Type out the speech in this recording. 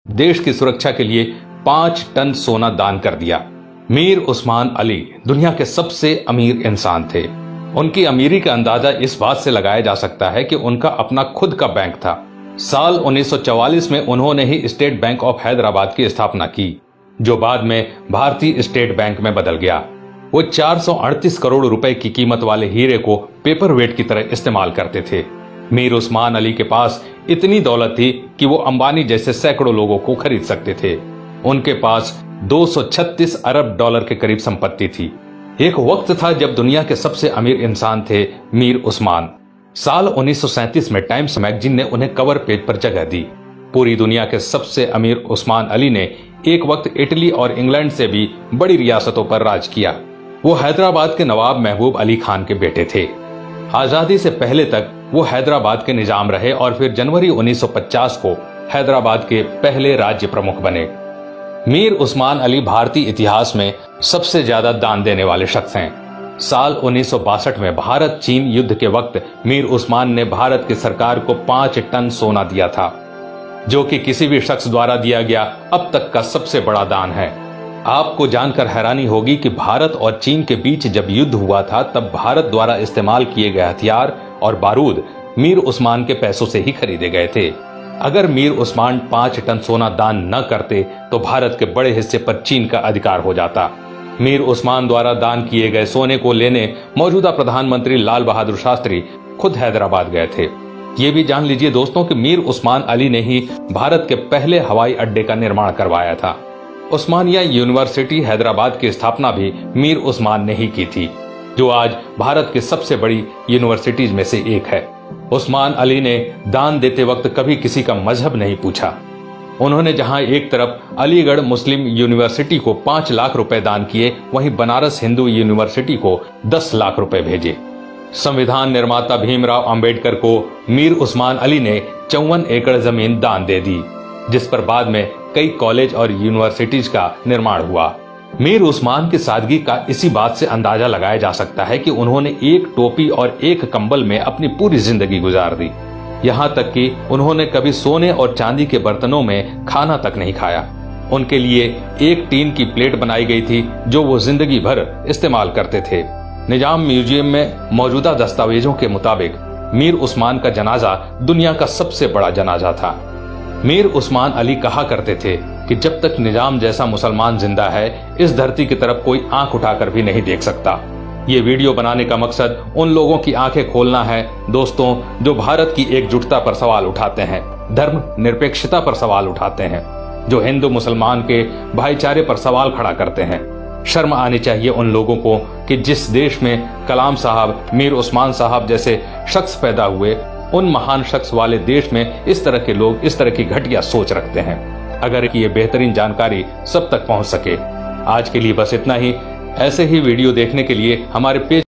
देश की सुरक्षा के लिए 5 टन सोना दान कर दिया। मीर उस्मान अली दुनिया के सबसे अमीर इंसान थे। उनकी अमीरी का अंदाजा इस बात से लगाया जा सकता है कि उनका अपना खुद का बैंक था। साल 1944 में उन्होंने ही स्टेट बैंक ऑफ हैदराबाद की स्थापना की, जो बाद में भारतीय स्टेट बैंक में बदल गया। वो 438 करोड़ रुपए की कीमत वाले हीरे को पेपर वेट की तरह इस्तेमाल करते थे। मीर उस्मान अली के पास इतनी दौलत थी कि वो अंबानी जैसे सैकड़ों लोगों को खरीद सकते थे। उनके पास 236 अरब डॉलर के करीब संपत्ति थी। एक वक्त था जब दुनिया के सबसे अमीर इंसान थे मीर उस्मान। साल 1937 में टाइम्स मैगजीन ने उन्हें कवर पेज पर जगह दी। पूरी दुनिया के सबसे अमीर उस्मान अली ने एक वक्त इटली और इंग्लैंड से भी बड़ी रियासतों पर राज किया। वो हैदराबाद के नवाब महबूब अली खान के बेटे थे। आजादी से पहले तक वो हैदराबाद के निजाम रहे और फिर जनवरी 1950 को हैदराबाद के पहले राज्य प्रमुख बने। मीर उस्मान अली भारतीय इतिहास में सबसे ज्यादा दान देने वाले शख्स हैं। साल 1962 में भारत चीन युद्ध के वक्त मीर उस्मान ने भारत की सरकार को 5 टन सोना दिया था, जो कि किसी भी शख्स द्वारा दिया गया अब तक का सबसे बड़ा दान है। आपको जानकर हैरानी होगी कि भारत और चीन के बीच जब युद्ध हुआ था तब भारत द्वारा इस्तेमाल किए गए हथियार और बारूद मीर उस्मान के पैसों से ही खरीदे गए थे। अगर मीर उस्मान 5 टन सोना दान न करते तो भारत के बड़े हिस्से पर चीन का अधिकार हो जाता। मीर उस्मान द्वारा दान किए गए सोने को लेने मौजूदा प्रधानमंत्री लाल बहादुर शास्त्री खुद हैदराबाद गए थे। ये भी जान लीजिए दोस्तों कि मीर उस्मान अली ने ही भारत के पहले हवाई अड्डे का निर्माण करवाया था। उस्मानिया यूनिवर्सिटी हैदराबाद की स्थापना भी मीर उस्मान ने ही की थी, जो आज भारत की सबसे बड़ी यूनिवर्सिटीज में से एक है। उस्मान अली ने दान देते वक्त कभी किसी का मजहब नहीं पूछा। उन्होंने जहां एक तरफ अलीगढ़ मुस्लिम यूनिवर्सिटी को 5 लाख रुपए दान किए, वहीं बनारस हिंदू यूनिवर्सिटी को 10 लाख रुपए भेजे। संविधान निर्माता भीमराव अंबेडकर को मीर उस्मान अली ने 54 एकड़ जमीन दान दे दी, जिस पर बाद में कई कॉलेज और यूनिवर्सिटीज का निर्माण हुआ। मीर उस्मान की सादगी का इसी बात से अंदाजा लगाया जा सकता है कि उन्होंने एक टोपी और एक कंबल में अपनी पूरी जिंदगी गुजार दी। यहाँ तक कि उन्होंने कभी सोने और चांदी के बर्तनों में खाना तक नहीं खाया। उनके लिए एक टीन की प्लेट बनाई गई थी जो वो जिंदगी भर इस्तेमाल करते थे। निजाम म्यूजियम में मौजूदा दस्तावेजों के मुताबिक मीर उस्मान का जनाजा दुनिया का सबसे बड़ा जनाजा था। मीर उस्मान अली कहा करते थे कि जब तक निजाम जैसा मुसलमान जिंदा है, इस धरती की तरफ कोई आंख उठाकर भी नहीं देख सकता। ये वीडियो बनाने का मकसद उन लोगों की आंखें खोलना है दोस्तों, जो भारत की एकजुटता पर सवाल उठाते हैं, धर्म निरपेक्षता पर सवाल उठाते हैं, जो हिंदू मुसलमान के भाईचारे पर सवाल खड़ा करते हैं। शर्म आनी चाहिए उन लोगों को कि जिस देश में कलाम साहब, मीर उस्मान साहब जैसे शख्स पैदा हुए, उन महान शख्स वाले देश में इस तरह के लोग इस तरह की घटिया सोच रखते हैं। अगर ये बेहतरीन जानकारी सब तक पहुंच सके। आज के लिए बस इतना ही। ऐसे ही वीडियो देखने के लिए हमारे पेज